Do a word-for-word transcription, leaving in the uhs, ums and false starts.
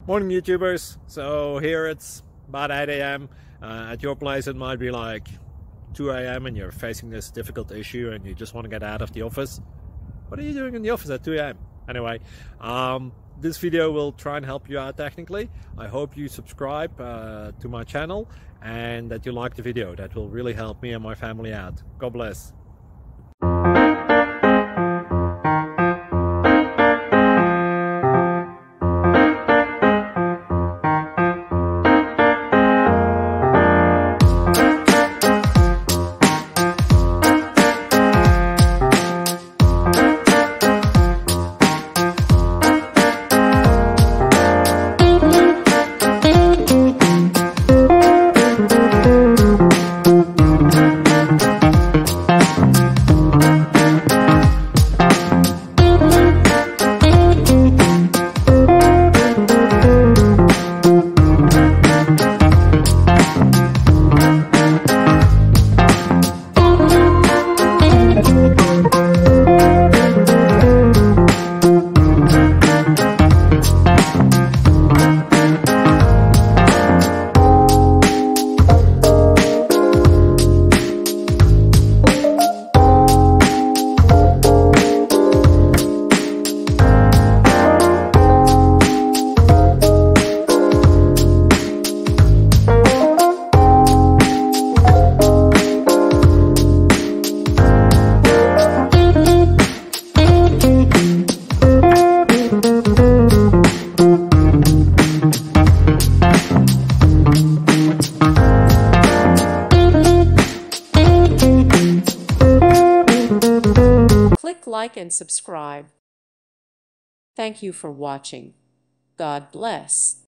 Morning YouTubers. So here it's about eight A M Uh, at your place it might be like two A M and you're facing this difficult issue and you just want to get out of the office. What are you doing in the office at two A M? Anyway, um, this video will try and help you out technically. I hope you subscribe uh, to my channel and that you like the video. That will really help me and my family out. God bless. Click like and subscribe. Thank you for watching. God bless.